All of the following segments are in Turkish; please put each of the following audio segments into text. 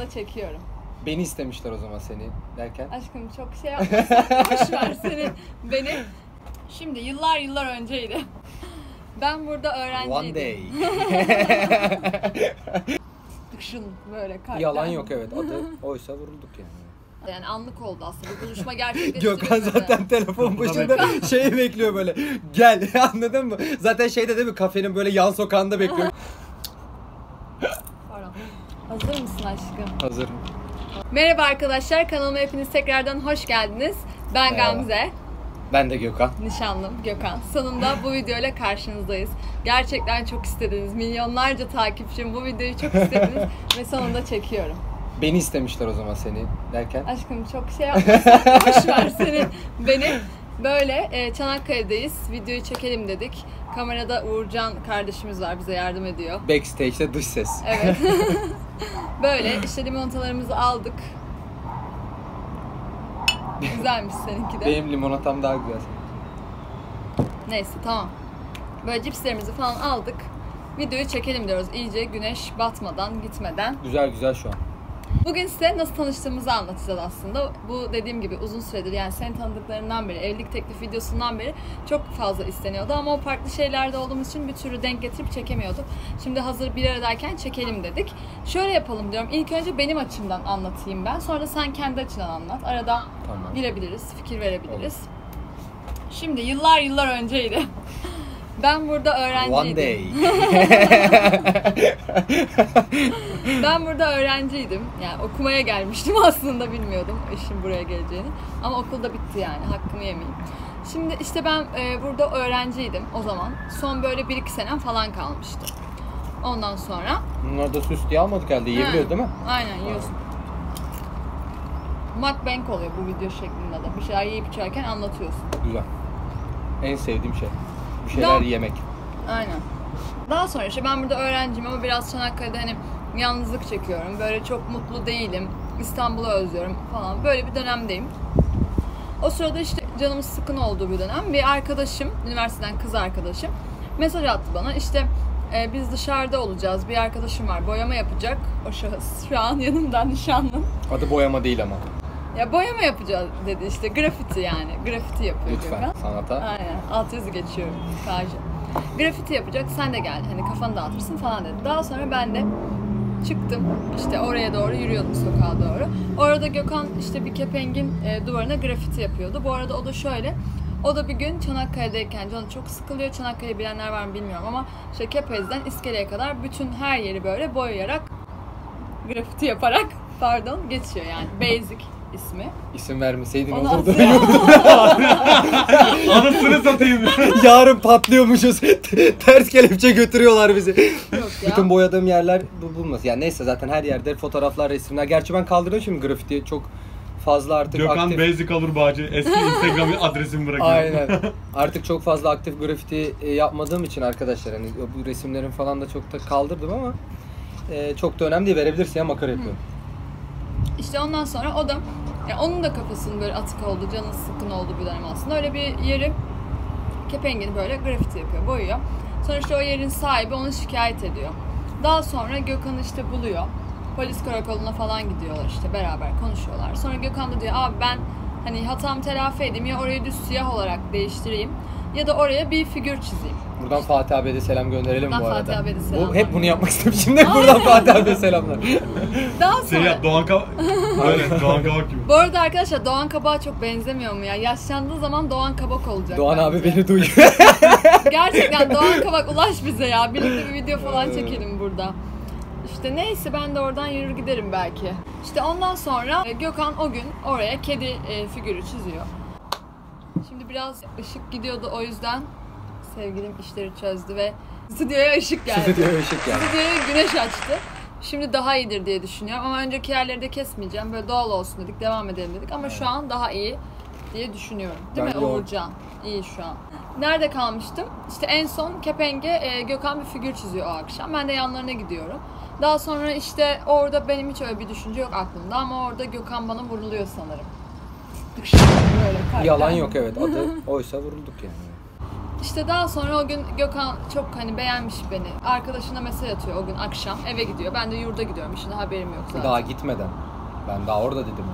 sonunda çekiyorum. Beni istemişler o zaman seni derken. Aşkım çok şey yapmasın. Boş ver seni, beni. Şimdi yıllar önceydi. Ben burada öğrenciydim. One day. Dışın böyle kalpten. Yalan yok, evet, adı oysa vurulduk yani. Yani anlık oldu aslında. Bu buluşma gerçekleştirilmedi. Gökhan zaten telefon başında şey bekliyor böyle. Gel, anladın mı? Zaten şeyde değil mi, kafenin böyle yan sokağında bekliyor. Pardon. Hazır mısın aşkım? Hazırım. Merhaba arkadaşlar, kanalıma hepiniz tekrardan hoş geldiniz. Ben Merhaba. Gamze. Ben de Gökhan. Nişanlım Gökhan. Sonunda bu videoyla karşınızdayız. Gerçekten çok istediniz. Milyonlarca takipçim bu videoyu çok istediniz ve sonunda çekiyorum. Beni istemişler o zaman seni derken. Aşkım çok şey yapmasın. Boş ver seni, beni. Böyle Çanakkale'deyiz. Videoyu çekelim dedik. Kamerada Uğurcan kardeşimiz var, bize yardım ediyor. Backstage'de dış ses. Evet. Böyle işte limonatalarımızı aldık. Güzelmiş seninki de. Benim limonatam daha güzel. Neyse tamam. Böyle cipslerimizi falan aldık. Videoyu çekelim diyoruz. İyice güneş batmadan, gitmeden. Güzel şu an. Bugün size nasıl tanıştığımızı anlatacağız aslında. Bu dediğim gibi uzun süredir, yani seni tanıdıklarından beri, evlilik teklif videosundan beri çok fazla isteniyordu. Ama o farklı şeylerde olduğumuz için bir türlü denk getirip çekemiyorduk. Şimdi hazır bir aradayken çekelim dedik. Şöyle yapalım diyorum. İlk önce benim açımdan anlatayım ben. Sonra da sen kendi açından anlat. Arada Tamam. girebiliriz, fikir verebiliriz. Olur. Şimdi yıllar önceydi. Ben burada öğrenciydim. One day. Ben burada öğrenciydim. Yani okumaya gelmiştim aslında, bilmiyordum işin buraya geleceğini. Ama okulda bitti yani, hakkımı yemeyeyim. Şimdi işte ben burada öğrenciydim o zaman. Son böyle 1-2 senem falan kalmıştı. Ondan sonra... Bunları da süs diye almadık herhalde. Yiyebiliyoruz değil mi? Aynen yiyorsun. Mukbang oluyor bu video şeklinde de. Bir şeyler yiyip içerken anlatıyorsun. Güzel. En sevdiğim şey. Bir şeyler yemek. Aynen. Daha sonra işte ben burada öğrenciyim ama biraz Çanakkale'de hani yalnızlık çekiyorum. Böyle çok mutlu değilim. İstanbul'u özlüyorum falan. Böyle bir dönemdeyim. O sırada işte canımız sıkın olduğu bir dönem. Bir arkadaşım, üniversiteden kız arkadaşım mesaj attı bana. İşte biz dışarıda olacağız. Bir arkadaşım var. Boyama yapacak. O şahıs şu an yanımdan, nişanlım. Adı boyama değil ama. Ya boyama yapacağız dedi işte. Grafiti yani. Grafiti yapıyor. Lütfen Gökhan. sanata. Aynen. Alt yazı geçiyorum. Sadece. Grafiti yapacak. Sen de gel. Hani kafanı dağıtırsın falan dedi. Daha sonra ben de çıktım. İşte oraya doğru yürüyordum, sokağa doğru. Orada Gökhan işte bir kepengin duvarına grafiti yapıyordu. Bu arada o da şöyle. O da bir gün Çanakkale'deyken canı çok sıkılıyor. Çanakkale'yi bilenler var mı bilmiyorum ama işte Kepez'den İskele'ye kadar bütün her yeri böyle boyayarak, grafiti yaparak geçiyor yani. Basic ismi. İsim vermeseydin Onu olurdu. Anasını satayım. Yarın patlıyormuşuz. Ters kelepçe götürüyorlar bizi. Yok ya. Bütün boyadığım yerler bulunmaz. Yani neyse, zaten her yerde fotoğraflar, resimler. Gerçi ben kaldırdım şimdi grafiti, çok fazla artık Gökhan aktif. Basic Alur Bağcı eski Instagram adresimi bırakıyor. Aynen. Artık çok fazla aktif grafiti yapmadığım için arkadaşlar, hani bu resimlerin falan da çok da kaldırdım ama çok da önemli değil, verebilirsin ya, makara yapıyorum. İşte ondan sonra o da, yani onun da kafasının böyle atık olduğu, canı sıkkın olduğu bir dönem aslında. Öyle bir yeri, kepengini böyle grafiti yapıyor, boyuyor. Sonra işte o yerin sahibi onu şikayet ediyor. Daha sonra Gökhan'ı işte buluyor. Polis karakoluna falan gidiyorlar, işte beraber konuşuyorlar. Sonra Gökhan da diyor, abi ben hani hatamı telafi edeyim, ya orayı düz siyah olarak değiştireyim ya da oraya bir figür çizeyim. Buradan Fatih abiye de selam gönderelim Buradan bu arada. Fatih abiye de selamlar. Hep bunu yapmak istemişim de buradan Fatih abiye selamlar. Daha sonra... Şey yap, Doğan Kabak. Böyle Doğan Kabak gibi. Bu arada arkadaşlar, Doğan Kabak'a çok benzemiyor mu ya? Yaşlandığı zaman Doğan Kabak olacak. Doğan bence. abi beni duyuyor. Gerçekten Doğan Kabak, ulaş bize ya. Birlikte bir video falan çekelim burada. İşte neyse, ben de oradan yürür giderim belki. İşte ondan sonra Gökhan o gün oraya kedi figürü çiziyor. Şimdi biraz ışık gidiyordu, o yüzden sevgilim işleri çözdü ve stüdyoya ışık geldi. Stüdyoya ışık geldi. Stüdyoya güneş açtı. Şimdi daha iyidir diye düşünüyorum ama önceki yerleri de kesmeyeceğim. Böyle doğal olsun dedik, devam edelim dedik ama şu an daha iyi diye düşünüyorum. Değil Bence mi Uğurcan? İyi şu an. Nerede kalmıştım? İşte en son kepenge Gökhan bir figür çiziyor o akşam. Ben de yanlarına gidiyorum. Daha sonra işte orada benim hiç öyle bir düşünce yok aklımda ama orada Gökhan bana vuruluyor sanırım. Böyle Yalan yok, evet, adı oysa vurulduk yani. İşte daha sonra o gün Gökhan çok hani beğenmiş beni. Arkadaşına mesaj atıyor o gün akşam, eve gidiyor. Ben de yurda gidiyorum, şimdi haberim yok zaten. Daha gitmeden. Ben daha orada dedim.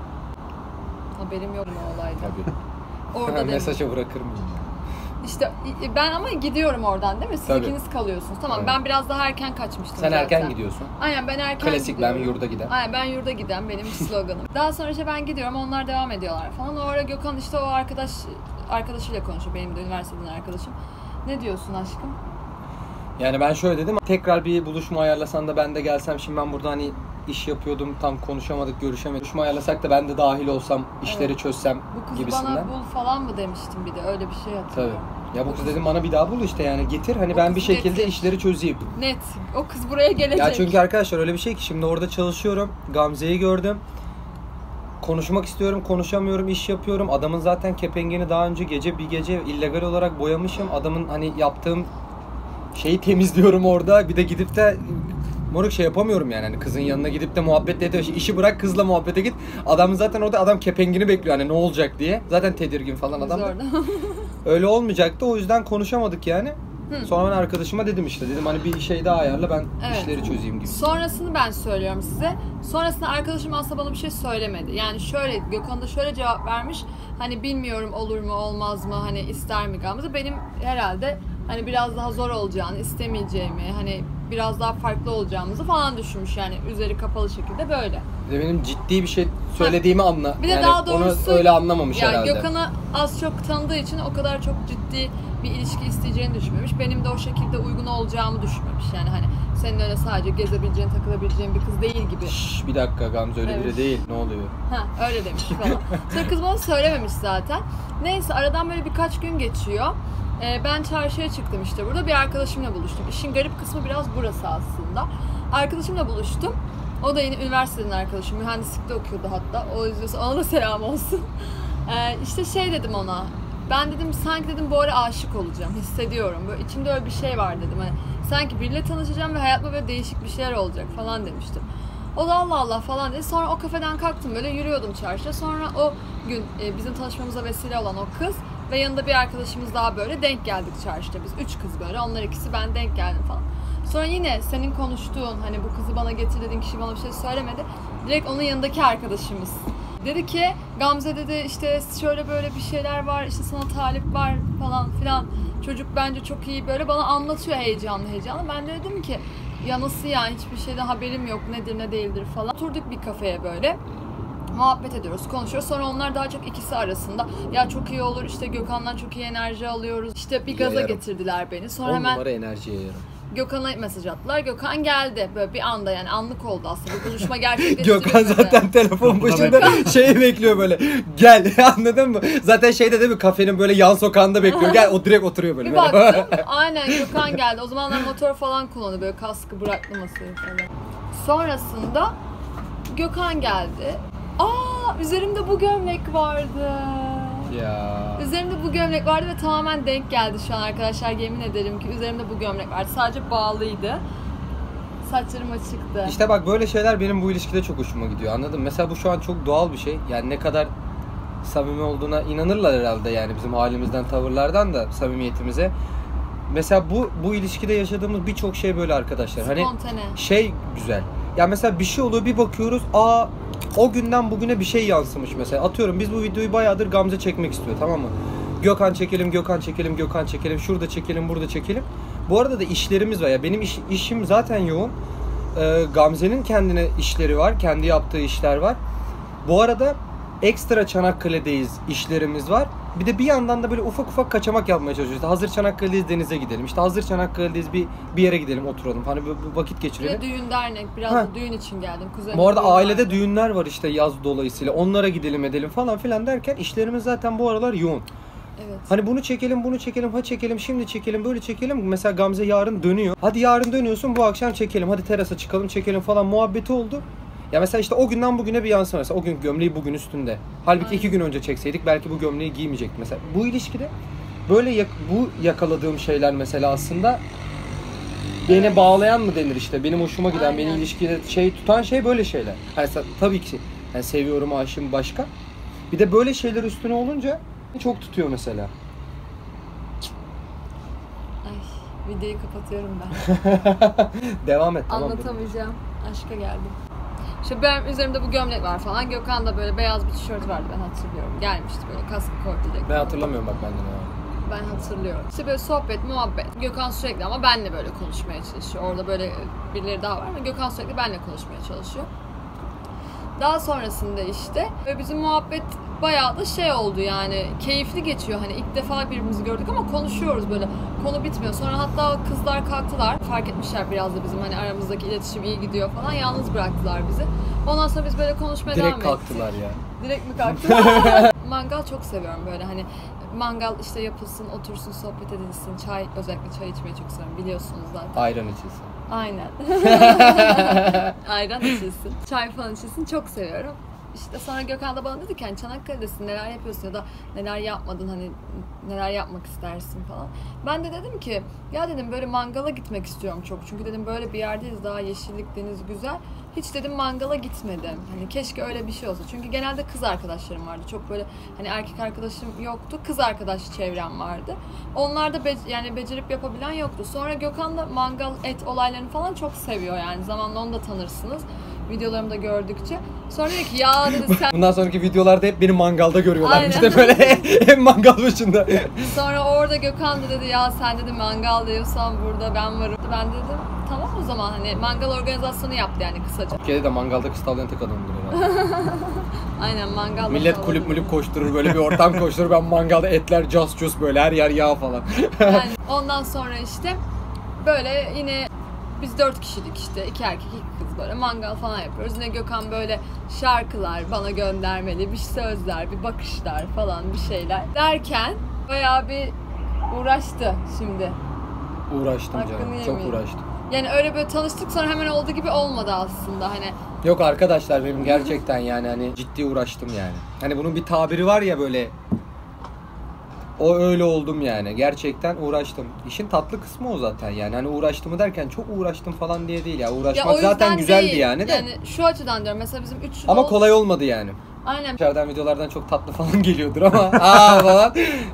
Haberim yok o olayda. Tabii. Orada dedim. Mesaja bırakır mıyım? İşte ben ama gidiyorum oradan değil mi? Siz Tabii. ikiniz kalıyorsunuz. Tamam, Evet. ben biraz daha erken kaçmıştım Sen zaten. erken gidiyorsun. Aynen, ben erken Klasik, gidiyorum. ben yurda giden. Aynen, ben yurda giden benim sloganım. Daha sonra işte ben gidiyorum, onlar devam ediyorlar falan. O ara Gökhan işte o arkadaşıyla konuşuyor, benim de üniversiteden arkadaşım. Ne diyorsun aşkım? Yani ben şöyle dedim, tekrar bir buluşma ayarlasan da ben de gelsem, şimdi ben burada hani iş yapıyordum, tam konuşamadık, görüşemedik. Buluşma ayarlasak da ben de dahil olsam, işleri çözsem Bu kız gibisinden. bana bul falan mı demiştin, bir de öyle bir şey hatırlıyorum. Tabii. Ya bu kız dedim bana bir daha bul işte, yani getir hani O ben kızı bir şekilde getir. işleri çözeyim. Net. O kız buraya gelecek. Ya çünkü arkadaşlar öyle bir şey ki şimdi orada çalışıyorum, Gamze'yi gördüm. Konuşmak istiyorum, konuşamıyorum, iş yapıyorum. Adamın zaten kepengini daha önce bir gece illegal olarak boyamışım. Adamın hani yaptığım şeyi temizliyorum orada. Bir de gidip de moruk şey yapamıyorum yani. Hani kızın yanına gidip de muhabbetle ediyor. İşi bırak, kızla muhabbete git. Adam zaten orada, adam kepengini bekliyor hani ne olacak diye. Zaten tedirgin falan adam. Öyle olmayacaktı. O yüzden konuşamadık yani. Sonra ben arkadaşıma dedim işte. Dedim hani bir şey daha ayarla, ben işleri çözeyim gibi. Sonrasını ben söylüyorum size. Sonrasında arkadaşım aslında bana bir şey söylemedi. Yani şöyle, Gökhan da şöyle cevap vermiş. Hani bilmiyorum olur mu olmaz mı, hani ister mi Gamze? Benim herhalde hani biraz daha zor olacağını, istemeyeceğimi, hani biraz daha farklı olacağımızı falan düşünmüş yani, üzeri kapalı şekilde böyle. Bir de benim ciddi bir şey söylediğimi anla. Bir de yani daha doğrusu onu öyle anlamamış yani herhalde. Gökhan'ı az çok tanıdığı için o kadar çok ciddi bir ilişki isteyeceğini düşünmemiş. Benim de o şekilde uygun olacağımı düşünmemiş. Yani hani senin öyle sadece gezebileceğin, takılabileceğin bir kız değil gibi. Şşş, bir dakika Gamze öyle Evet. biri değil. Ne oluyor? Ha, öyle demiş falan. Sonra kız bana söylememiş zaten. Neyse, aradan böyle birkaç gün geçiyor. Ben çarşıya çıktım işte burada. Bir arkadaşımla buluştum. İşin garip kısmı biraz burası aslında. Arkadaşımla buluştum. O da yine üniversiteden arkadaşım. Mühendislikte okuyordu hatta. O yüzden ona da selam olsun. İşte şey dedim ona. Ben dedim sanki dedim bu ara aşık olacağım. Hissediyorum. Böyle içimde öyle bir şey var dedim. Hani sanki biriyle tanışacağım ve hayatıma böyle değişik bir şeyler olacak falan demiştim. O da Allah Allah falan dedi. Sonra o kafeden kalktım, böyle yürüyordum çarşıda. Sonra o gün bizim tanışmamıza vesile olan o kız ve yanında bir arkadaşımız daha böyle denk geldik çarşıda. Biz 3 kız böyle, onlar ikisi, ben denk geldim falan. Sonra yine senin konuştuğun, hani bu kızı bana getir dediğin kişi bana bir şey söylemedi. Direkt onun yanındaki arkadaşımız dedi ki, Gamze dedi işte şöyle böyle bir şeyler var, işte sana talip var falan filan. Çocuk bence çok iyi, böyle bana anlatıyor heyecanlı heyecanlı. Ben de dedim ki ya nasıl yani, hiçbir şeyden haberim yok, nedir ne değildir falan. Oturduk bir kafeye böyle. Muhabbet ediyoruz, konuşuyoruz. Sonra onlar daha çok ikisi arasında ya çok iyi olur işte, Gökhan'dan çok iyi enerji alıyoruz. İşte bir gaza Yayarım. getirdiler beni. Sonra 10 hemen numara enerjiye yarım. Gökhan'a mesaj attılar. Gökhan geldi. Böyle bir anda, yani anlık oldu aslında. Bu buluşma gerçekleştirilmedi. Gökhan zaten telefon başında şeyi bekliyor böyle. Gel, anladın mı? Zaten şeyde değil mi, kafenin böyle yan sokağında bekliyor. Gel, o direkt oturuyor böyle. Bir baktım, aynen Gökhan geldi. O zamanlar motor falan kullanıyor, böyle kaskı bıraktı masaya falan. Sonrasında Gökhan geldi. Üzerimde bu gömlek vardı. Ya. Üzerimde bu gömlek vardı ve tamamen denk geldi şu an arkadaşlar. Yemin ederim ki üzerimde bu gömlek vardı. Sadece bağlıydı. Saçlarım açıktı. İşte bak, böyle şeyler benim bu ilişkide çok hoşuma gidiyor, anladın mı? Mesela bu şu an çok doğal bir şey. Yani ne kadar samimi olduğuna inanırlar herhalde, yani bizim halimizden, tavırlardan da samimiyetimize. Mesela bu ilişkide yaşadığımız birçok şey böyle arkadaşlar. Hani spontane. şey güzel. Ya mesela bir şey oluyor, bir bakıyoruz, o günden bugüne bir şey yansımış mesela. Atıyorum biz bu videoyu bayağıdır Gamze çekmek istiyor, tamam mı? Gökhan çekelim, Gökhan çekelim, Gökhan çekelim, şurada çekelim, burada çekelim. Bu arada da işlerimiz var ya, benim işim zaten yoğun. Gamze'nin kendine işleri var, kendi yaptığı işler var. Bu arada ekstra Çanakkale'deyiz, işlerimiz var. Bir de bir yandan da böyle ufak ufak kaçamak yapmaya çalışıyoruz. İşte hazır Çanakkale'deyiz, denize gidelim. İşte hazır Çanakkale'deyiz, bir yere gidelim, oturalım. Hani bir vakit geçirelim. Bir de düğün dernek, biraz da düğün için geldim. Kuzenim Bu arada düğün ailede vardı. düğünler var işte yaz dolayısıyla. Onlara gidelim edelim falan filan derken işlerimiz zaten bu aralar yoğun. Evet. Hani bunu çekelim, bunu çekelim, ha çekelim, şimdi çekelim, böyle çekelim. Mesela Gamze yarın dönüyor. Hadi yarın dönüyorsun, bu akşam çekelim. Hadi terasa çıkalım, çekelim falan muhabbeti oldu. Ya mesela işte o günden bugüne bir yansıma. Mesela o gün gömleği bugün üstünde. Halbuki Aynen. 2 gün önce çekseydik belki bu gömleği giymeyecektik. Mesela bu ilişkide böyle bu yakaladığım şeyler mesela aslında beni bağlayan mı denir işte. Benim hoşuma giden, Aynen. beni ilişkide tutan şey böyle şeyler. Hani tabii ki yani seviyorum, aşığım başka. Bir de böyle şeyler üstüne olunca çok tutuyor mesela. Videoyu kapatıyorum ben. Devam et, tamam. Anlatamayacağım. Aşka geldim. İşte benim üzerimde bu gömlek var falan. Gökhan da böyle beyaz bir tişört vardı, ben hatırlıyorum. Gelmişti böyle kaskı koydu. Ben hatırlamıyorum bak benden ya. Ben hatırlıyorum. İşte böyle sohbet, muhabbet. Gökhan sürekli ama benle böyle konuşmaya çalışıyor. Orada böyle birileri daha var ama Gökhan sürekli benle konuşmaya çalışıyor. Daha sonrasında işte ve bizim muhabbet bayağı da şey oldu yani, keyifli geçiyor. Hani ilk defa birbirimizi gördük ama konuşuyoruz böyle. Konu bitmiyor. Sonra hatta kızlar kalktılar. Fark etmişler biraz da bizim hani aramızdaki iletişim iyi gidiyor falan. Yalnız bıraktılar bizi. Ondan sonra biz böyle konuşmaya devam ettik. Direkt kalktılar ya. Direkt mi kalktılar? Mangal çok seviyorum böyle hani. Mangal işte yapılsın, otursun, sohbet edilsin. Çay, özellikle çay içmeyi çok seviyorum. Biliyorsunuz zaten. Ayran içilsin. Aynen. Ayran içilsin. Çay falan içilsin. Çok seviyorum. İşte sonra Gökhan da bana dedi ki hani Çanakkale'desin, neler yapıyorsun ya da neler yapmadın, hani neler yapmak istersin falan. Ben de dedim ki ya dedim böyle mangala gitmek istiyorum çok. Çünkü dedim böyle bir yerdeyiz, daha yeşillik, deniz güzel. Hiç dedim mangala gitmedim. Hani keşke öyle bir şey olsa. Çünkü genelde kız arkadaşlarım vardı. Çok böyle hani erkek arkadaşım yoktu. Kız arkadaş çevrem vardı. Onlar da yani becerip yapabilen yoktu. Sonra Gökhan da mangal, et olaylarını falan çok seviyor yani. Zamanla onu da tanırsınız. Videolarımda gördükçe. Sonra dedi ki ya dedi sen... Bundan sonraki videolarda hep beni mangalda görüyorlar. Aynen. İşte böyle hem mangal başında. Sonra orada Gökhan da dedi ya sen dedi mangal diyorsan burada ben varım. Ben dedim tamam o zaman hani mangal organizasyonu yaptı yani kısaca. Türkiye'de de mangalda kız tavlayan tek adamdır herhalde. Aynen mangal. Millet kulüp mulüp koşturur, böyle bir ortam koşturur. Ben mangalda etler cas cus böyle her yer yağ falan. Yani ondan sonra işte böyle yine biz 4 kişilik işte 2 erkek 2 kız böyle mangal falan yapıyoruz. Yine Gökhan böyle şarkılar bana göndermeli, bir sözler, bir bakışlar falan bir şeyler derken bayağı bir uğraştı şimdi. Uğraştım Hakkını canım, çok yemeyeyim. uğraştım. Yani öyle böyle tanıştık sonra hemen olduğu gibi olmadı aslında hani. Yok arkadaşlar benim gerçekten yani hani ciddi uğraştım yani. Hani bunun bir tabiri var ya böyle. O öyle oldum yani. Gerçekten uğraştım. İşin tatlı kısmı o zaten yani. Hani uğraştım derken çok uğraştım falan diye değil ya. Uğraşmak Ya zaten güzeldi değil. yani de. Yani şu açıdan diyorum mesela bizim 3 yıl Ama kolay olmadı yani. Aynen. Dışarıdan videolardan çok tatlı falan geliyordur ama aa falan.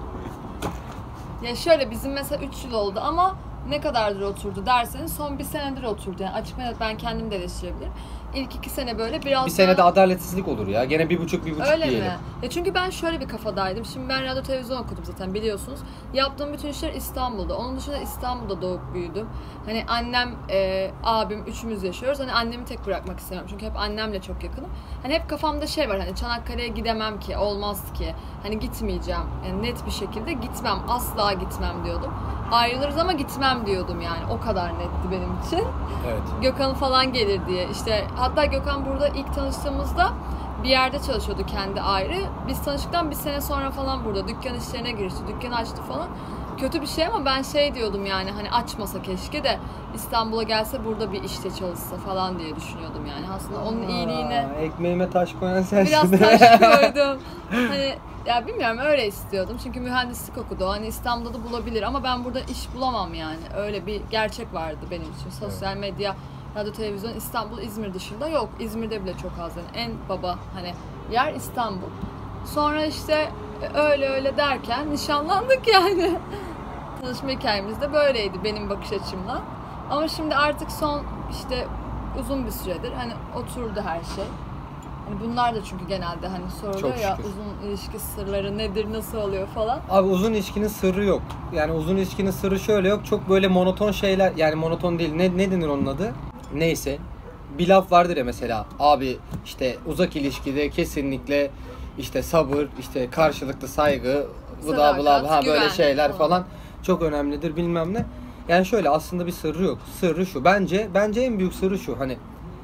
Ya şöyle bizim mesela 3 yıl oldu ama ne kadardır oturdu derseniz son 1 senedir oturdu. Yani açık net ben kendim de eleştirebilirim. İlk 2 sene böyle biraz Bir senede adaletsizlik olur ya. Gene 1,5 öyle diyelim. mi? Ya çünkü ben şöyle bir kafadaydım. Şimdi ben radyo televizyon okudum zaten biliyorsunuz. Yaptığım bütün işler İstanbul'da. Onun dışında İstanbul'da doğup büyüdüm. Hani annem, abim üçümüz yaşıyoruz. Hani annemi tek bırakmak istemiyorum. Çünkü hep annemle çok yakınım. Hani hep kafamda şey var hani Çanakkale'ye gidemem ki, olmaz ki. Hani gitmeyeceğim. Yani net bir şekilde gitmem. Asla gitmem diyordum. Ayrılırız ama gitmem diyordum yani. O kadar netti benim için. Evet. Gökhan falan gelir diye. İşte hatta Gökhan burada ilk tanıştığımızda bir yerde çalışıyordu kendi ayrı. Biz tanıştıktan 1 sene sonra falan burada dükkan işlerine girişti. Dükkan açtı falan. Kötü bir şey ama ben şey diyordum yani hani açmasa keşke de İstanbul'a gelse burada bir işte çalışsa falan diye düşünüyordum yani. Aslında onun iyiliğine Ekmeğime taş koyan sensin. biraz taş koydum. Hani ya bilmiyorum öyle istiyordum. Çünkü mühendislik okudu. Hani İstanbul'da da bulabilir ama ben burada iş bulamam yani. Öyle bir gerçek vardı benim için. Sosyal medya, radyo, televizyon İstanbul, İzmir dışında yok. İzmir'de bile çok az yani. En baba hani yer İstanbul. Sonra işte öyle derken nişanlandık yani. Tanışma hikayemiz de böyleydi benim bakış açımla. Ama şimdi artık son işte uzun bir süredir hani oturdu her şey. Hani bunlar da çünkü genelde hani soruluyor Çok ya şükür. uzun ilişki sırları nedir, nasıl oluyor falan. Abi uzun ilişkinin sırrı yok. Yani uzun ilişkinin sırrı şöyle yok. Çok böyle monoton şeyler, yani monoton değil. Ne denir onun adı? Neyse. Bir laf vardır ya mesela. Abi işte uzak ilişkide kesinlikle işte sabır, işte karşılıklı saygı, bla bla Sadakat, bla böyle güven şeyler falan. falan çok önemlidir bilmem ne. Yani şöyle aslında bir sırrı yok. Sırrı şu. Bence en büyük sırrı şu. Hani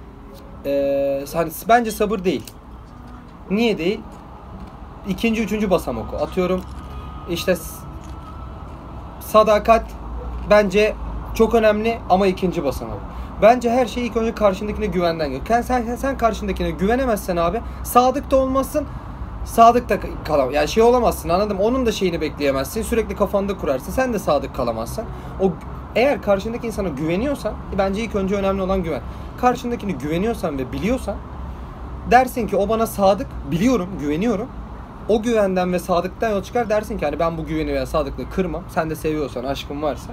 bence sabır değil. Niye değil? 2. 3. basamak o. Atıyorum işte sadakat bence çok önemli ama 2. basamak. Bence her şey ilk önce karşındakine güvenden geliyor. Sen karşındakine güvenemezsen abi sadık da olmazsın. Sadık da kalamazsın. Yani şey olamazsın, anladım. Onun da şeyini bekleyemezsin. Sürekli kafanda kurarsın. Sen de sadık kalamazsın. Eğer karşındaki insana güveniyorsan, bence ilk önce önemli olan güven. Karşındakini güveniyorsan ve biliyorsan dersin ki o bana sadık, biliyorum, güveniyorum. O güvenden ve sadıktan yol çıkar dersin ki hani ben bu güveni veya sadıklığı kırmam. Sen de seviyorsan, aşkın varsa.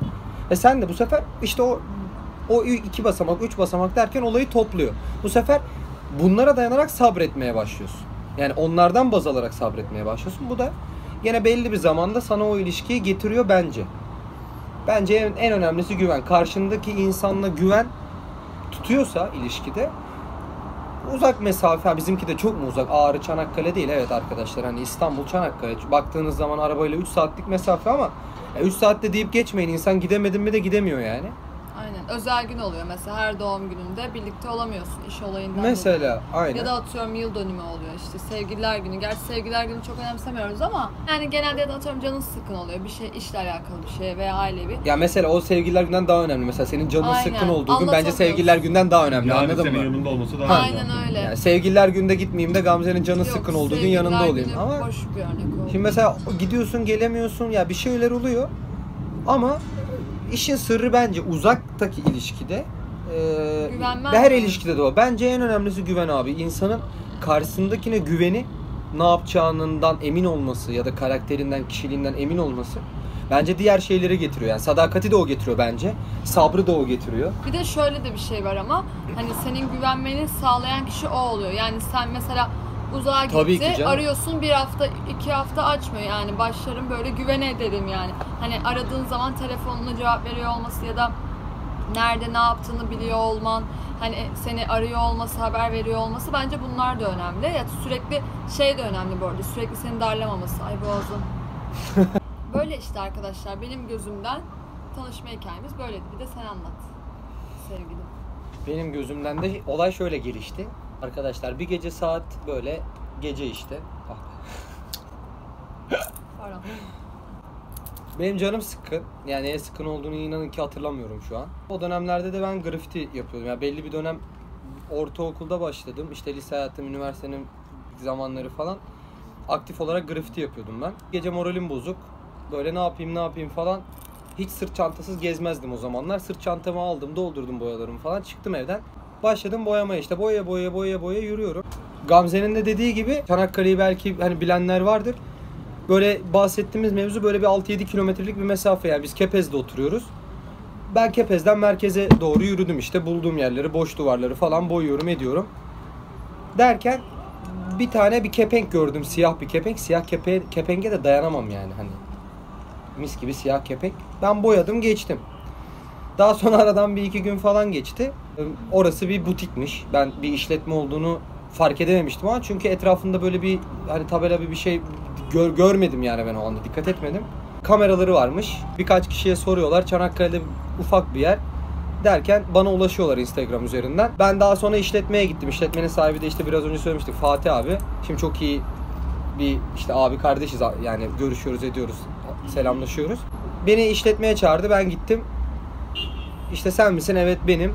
Sen de bu sefer işte o 2 basamak, 3 basamak derken olayı topluyor. Bu sefer bunlara dayanarak sabretmeye başlıyorsun. Yani onlardan baz alarak sabretmeye başlıyorsun. Bu da yine belli bir zamanda sana o ilişkiyi getiriyor bence. Bence en önemlisi güven. Karşındaki insanla güven tutuyorsa ilişkide, uzak mesafe, bizimki de çok mu uzak? Ağrı Çanakkale değil, evet arkadaşlar, hani İstanbul Çanakkale. Baktığınız zaman arabayla 3 saatlik mesafe ama 3 saatte deyip geçmeyin, insan gidemedim mi de gidemiyor yani. Aynen. Özel gün oluyor mesela, her doğum gününde birlikte olamıyorsun iş olayından Mesela dolayı. aynen. Ya da atıyorum yıl dönümü oluyor, işte sevgililer günü. Gerçi sevgililer günü çok önemsemiyoruz ama yani genelde, ya da atıyorum canın sıkkın oluyor. Bir şey, işle alakalı bir şey veya ailevi. Ya mesela o sevgililer günden daha önemli. Mesela senin canın Aynen. sıkkın olduğu gün bence Anlatamıyorsun. sevgililer günden daha önemli. Yani Anladın senin mı? yanında olması daha Aynen öyle. Yani sevgililer günde gitmeyeyim de Gamze'nin canı Yok, sıkkın olduğu gün sevgililer yanında olayım. günü Ama boş bir örnek oldu. şimdi mesela gidiyorsun, gelemiyorsun, ya bir şeyler oluyor. Ama işin sırrı bence uzaktaki ilişkide, Güvenmez her mi? ilişkide de o. Bence en önemlisi güven abi. İnsanın karşısındakine güveni, ne yapacağından emin olması ya da karakterinden, kişiliğinden emin olması bence diğer şeyleri getiriyor. Yani sadakati de o getiriyor bence. Sabrı da o getiriyor. Bir de şöyle de bir şey var ama hani senin güvenmeni sağlayan kişi o oluyor. Yani sen mesela uzağa Tabii ki gitti, canım. arıyorsun, 1 hafta 2 hafta açmıyor, yani başlarım böyle güvene ederim yani. Hani aradığın zaman telefonuna cevap veriyor olması ya da nerede ne yaptığını biliyor olman, hani seni arıyor olması, haber veriyor olması, bence bunlar da önemli. Ya sürekli şey de önemli bu arada, sürekli seni darlamaması. Ay boğazım. Böyle işte arkadaşlar, benim gözümden tanışma hikayemiz böyleydi. Bir de sen anlat sevgilim. Benim gözümden de olay şöyle gelişti. Arkadaşlar bir gece saat böyle gece işte. Ah. Pardon. Benim canım sıkkın. Yani neye sıkkın olduğunu inanın ki hatırlamıyorum şu an. O dönemlerde de ben grafiti yapıyordum. Yani belli bir dönem ortaokulda başladım. İşte lise hayatım, üniversitenin zamanları falan. Aktif olarak grafiti yapıyordum ben. Gece moralim bozuk. Böyle ne yapayım falan. Hiç sırt çantasız gezmezdim o zamanlar. Sırt çantamı aldım, doldurdum boyalarımı falan. Çıktım evden. Başladım boyamaya, işte boya yürüyorum. Gamze'nin de dediği gibi Çanakkale'yi belki hani bilenler vardır. Böyle bahsettiğimiz mevzu böyle bir 6-7 kilometrelik bir mesafe, yani biz Kepez'de oturuyoruz. Ben Kepez'den merkeze doğru yürüdüm, işte bulduğum yerleri, boş duvarları falan boyuyorum ediyorum. Derken bir kepenk gördüm, siyah bir kepenk. Siyah kepenge de dayanamam yani, hani mis gibi siyah kepenk. Ben boyadım, geçtim. Daha sonra aradan 1-2 gün falan geçti. Orası bir butikmiş. Ben bir işletme olduğunu fark edememiştim ama çünkü etrafında böyle bir hani tabela bir şey görmedim yani, ben o anda dikkat etmedim. Kameraları varmış. Birkaç kişiye soruyorlar. Çanakkale'de ufak bir yer derken bana ulaşıyorlar Instagram üzerinden. Ben daha sonra işletmeye gittim. İşletmenin sahibi de işte biraz önce söylemiştik, Fatih abi. Şimdi çok iyi bir işte abi kardeşiz yani, görüşüyoruz ediyoruz, selamlaşıyoruz. Beni işletmeye çağırdı, ben gittim. İşte sen misin? Evet benim.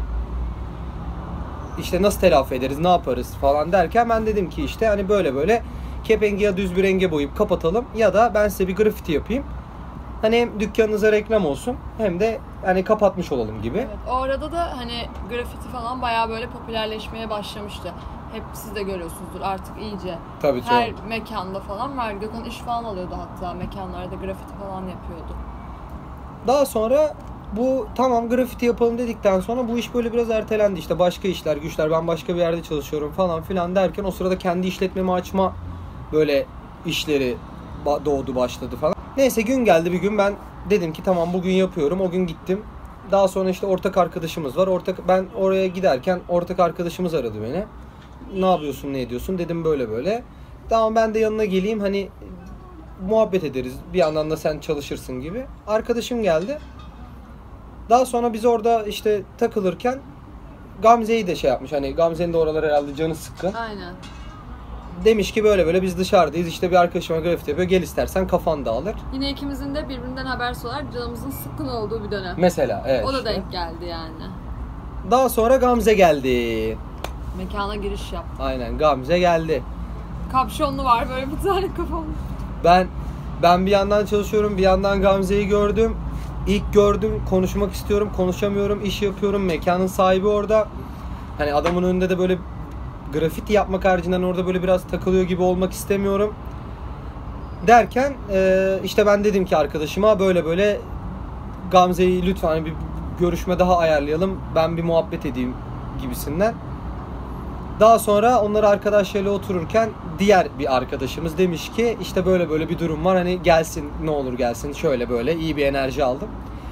İşte nasıl telafi ederiz, ne yaparız falan derken ben dedim ki işte hani böyle kepengi ya düz bir renge boyayıp kapatalım ya da ben size bir grafiti yapayım. Hani hem dükkanınıza reklam olsun hem de hani kapatmış olalım gibi. Evet, o arada da hani grafiti falan bayağı böyle popülerleşmeye başlamıştı. Hep siz de görüyorsunuzdur artık iyice. Tabii çok. Her mekanda falan var. Gökhan iş falan alıyordu hatta, mekanlarda grafiti falan yapıyordu. Daha sonra bu tamam grafiti yapalım dedikten sonra bu iş böyle biraz ertelendi. İşte başka işler, güçler, ben başka bir yerde çalışıyorum falan filan derken o sırada kendi işletmemi açma böyle işleri doğdu, başladı falan. Neyse gün geldi bir gün, ben dedim ki tamam bugün yapıyorum. O gün gittim. Daha sonra işte ortak arkadaşımız var. Ben oraya giderken ortak arkadaşımız aradı beni. Ne yapıyorsun, ne ediyorsun dedim, böyle. Tamam ben de yanına geleyim, hani muhabbet ederiz. Bir yandan da sen çalışırsın gibi. Arkadaşım geldi. Daha sonra biz orada işte takılırken Gamze'yi de şey yapmış, hani Gamze'nin de oralar herhalde canı sıkkın. Aynen. Demiş ki böyle biz dışarıdayız, işte bir arkadaşıma grafiti yapıyor, gel istersen kafan dağılır. Yine ikimizin de birbirinden habersiz olarak canımızın sıkkın olduğu bir dönem. Mesela evet. O da işte. denk geldi yani. Daha sonra Gamze geldi. Mekana giriş yaptı. Aynen, Gamze geldi. Kapşonlu var böyle bir tane kafamda. Ben bir yandan çalışıyorum, bir yandan Gamze'yi gördüm. İlk gördüm, konuşmak istiyorum, konuşamıyorum, iş yapıyorum, mekanın sahibi orada. Hani adamın önünde de böyle grafiti yapmak haricinde orada böyle biraz takılıyor gibi olmak istemiyorum. Derken işte ben dedim ki arkadaşıma böyle Gamze'yi lütfen bir görüşme daha ayarlayalım. Ben bir muhabbet edeyim gibisinden. Daha sonra onlar arkadaşlarıyla otururken diğer bir arkadaşımız demiş ki işte böyle böyle bir durum var. Hani gelsin, ne olur gelsin, şöyle böyle, iyi bir enerji aldım.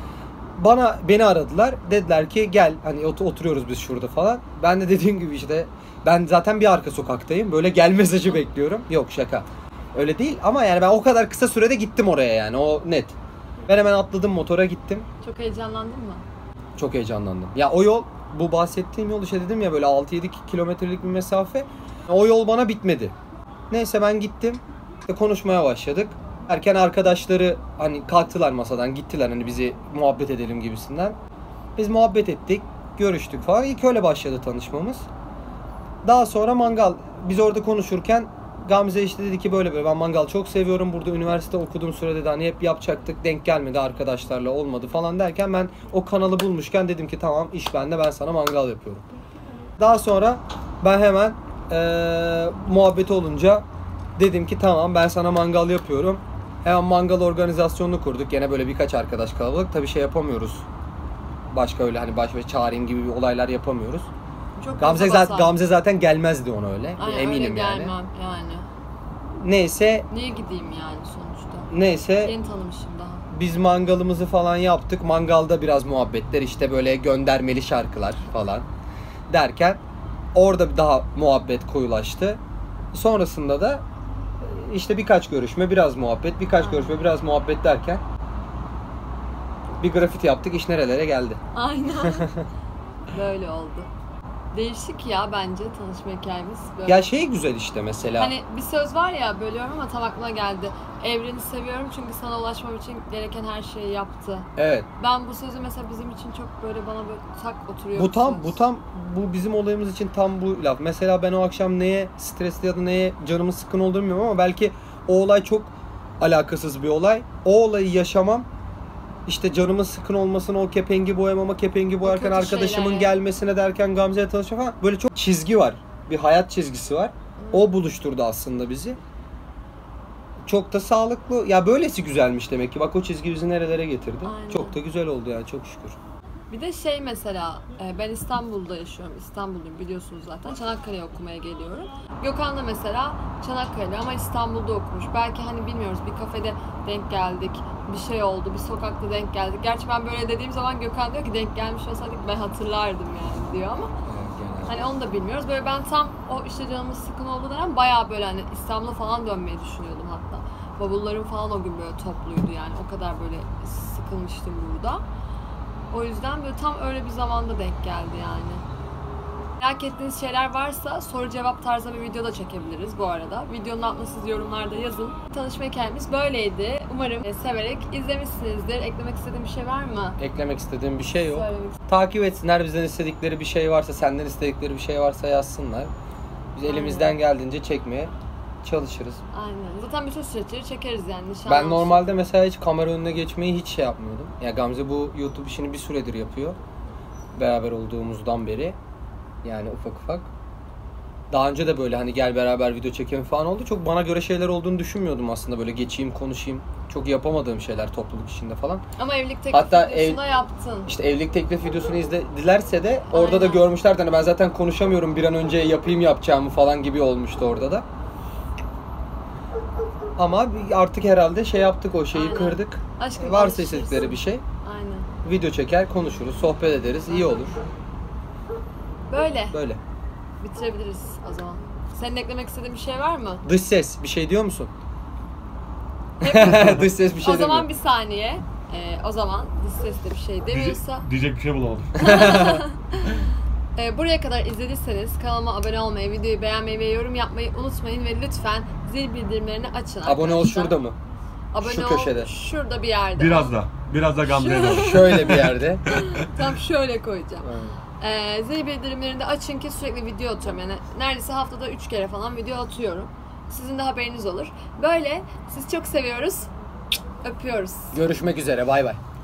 Beni aradılar. Dediler ki gel, hani oturuyoruz biz şurada falan. Ben de dediğim gibi işte ben zaten bir arka sokaktayım. Böyle gel mesajı bekliyorum. Yok, şaka. Öyle değil ama yani ben o kadar kısa sürede gittim oraya, yani o net. Ben hemen atladım, motora gittim. Çok heyecanlandın mı? Çok heyecanlandım. Ya o yol, bu bahsettiğim yol işte dedim ya, böyle 6-7 kilometrelik bir mesafe. O yol bana bitmedi. Neyse ben gittim ve konuşmaya başladık. Erken arkadaşları hani kalktılar masadan, gittiler hani bizi muhabbet edelim gibisinden. Biz muhabbet ettik, görüştük falan. İlk öyle başladı tanışmamız. Daha sonra mangal. Biz orada konuşurken Gamze işte dedi ki böyle böyle, ben mangal çok seviyorum. Burada üniversite okuduğum sürede de hani hep yapacaktık. Denk gelmedi, arkadaşlarla olmadı falan derken ben o kanalı bulmuşken dedim ki tamam, iş bende, ben sana mangal yapıyorum. Daha sonra ben hemen muhabbeti olunca dedim ki tamam, ben sana mangal yapıyorum. Hemen mangal organizasyonunu kurduk. Gene böyle birkaç arkadaş kalabalık. Tabii şey yapamıyoruz. Başka öyle hani başka çağırayım gibi bir olaylar yapamıyoruz. Çok Gamze zaten gelmezdi ona öyle. Aynen, eminim öyle yani. gelmem yani. Neyse. Niye gideyim yani sonuçta? Neyse. Yeni tanımışım daha. Biz mangalımızı falan yaptık. Mangalda biraz muhabbetler, işte böyle göndermeli şarkılar falan derken orada daha muhabbet koyulaştı. Sonrasında da işte birkaç görüşme, biraz muhabbet, birkaç görüşme, biraz muhabbet derken bir grafiti yaptık. İş nerelere geldi. Aynen. Böyle oldu. Değişik ya bence tanışma hikayemiz. Böyle. Ya şey güzel işte mesela. Hani bir söz var ya, bölüyorum ama tam aklıma geldi. Evreni seviyorum çünkü sana ulaşmam için gereken her şeyi yaptı. Evet. Ben bu sözü mesela bizim için çok böyle bana böyle tak oturuyor. Bu bizim olayımız için tam bu laf. Mesela ben o akşam neye stresli ya da neye canımın sıkkın olduğunu bilmiyorum ama belki o olay çok alakasız bir olay. O olayı yaşamam, İşte canımın sıkın olmasına, o kepengi boyamama, kepengi boyarken arkadaşımın şeyler gelmesine derken Gamze'yle tanışma falan. Böyle çok çizgi var. Bir hayat çizgisi var. O buluşturdu aslında bizi. Çok da sağlıklı. Ya böylesi güzelmiş demek ki. Bak o çizgi bizi nerelere getirdi. Aynen. Çok da güzel oldu yani, çok şükür. Bir de şey mesela, ben İstanbul'da yaşıyorum. İstanbulluyum biliyorsunuz zaten. Çanakkale'ye okumaya geliyorum. Gökhan da mesela Çanakkale'de ama İstanbul'da okumuş. Belki hani bilmiyoruz, bir kafede denk geldik. Bir şey oldu, bir sokakta denk geldik. Gerçi ben böyle dediğim zaman Gökhan diyor ki denk gelmiş olsaydık ben hatırlardım yani diyor ama hani onu da bilmiyoruz. Böyle ben tam o işte canımın sıkın olduğu dönem bayağı böyle hani İstanbul'a falan dönmeyi düşünüyordum hatta. Bavullarım falan o gün böyle topluydu yani. O kadar böyle sıkılmıştım burada. O yüzden böyle tam öyle bir zamanda denk geldi yani. Merak ettiğiniz şeyler varsa soru cevap tarzı bir video da çekebiliriz bu arada. Videonun altına siz yorumlarda yazın. Tanışma hikayemiz böyleydi. Umarım severek izlemişsinizdir. Eklemek istediğim bir şey var mı? Eklemek istediğim bir şey yok. Söylemek Takip etsinler, bizden istedikleri bir şey varsa, senden istedikleri bir şey varsa yazsınlar. Biz elimizden geldiğince çekmeye çalışırız. Aynen. Zaten bütün süreçleri çekeriz yani. Nişan Ben olsun. normalde mesela hiç kamera önüne geçmeyi hiç şey yapmıyordum. Ya Gamze bu YouTube işini bir süredir yapıyor. Beraber olduğumuzdan beri. Yani ufak ufak. Daha önce de böyle hani gel beraber video çekelim falan oldu. Çok bana göre şeyler olduğunu düşünmüyordum aslında, böyle geçeyim konuşayım. Çok yapamadığım şeyler topluluk içinde falan. Ama evlilik teklif Hatta videosunu da yaptın. İşte evlilik teklif videosunu izledilerse de orada da Aynen. görmüşlerdi. Hani ben zaten konuşamıyorum, bir an önce yapacağımı falan gibi olmuştu orada da. Ama artık herhalde şey yaptık, o şeyi Aynen. kırdık. Aşkım, Varsa alışırsın. istedikleri bir şey. Aynen. Video çeker, konuşuruz, sohbet ederiz. İyi olur. Böyle. Böyle. Bitirebiliriz o zaman. Senin eklemek istediğin bir şey var mı? Dış ses bir şey diyor musun? Hep- Dış ses bir şey o zaman demiyor. bir saniye. O zaman dış ses de bir şey demiyorsa. Diyecek bir şey bulamadım. Buraya kadar izlediyseniz kanalıma abone olmayı, videoyu beğenmeyi ve yorum yapmayı unutmayın ve lütfen zil bildirimlerini açın arkadaşlar. Abone ol şurada mı? Abone Şu ol köşede. şurada bir yerde. Biraz da Gamze'ye doğru. Şöyle bir yerde. Tam şöyle koyacağım. Zil bildirimlerini de açın ki sürekli video atıyorum. Yani neredeyse haftada 3 kere falan video atıyorum. Sizin de haberiniz olur. Böyle sizi çok seviyoruz. Öpüyoruz. Görüşmek üzere. Bay bay.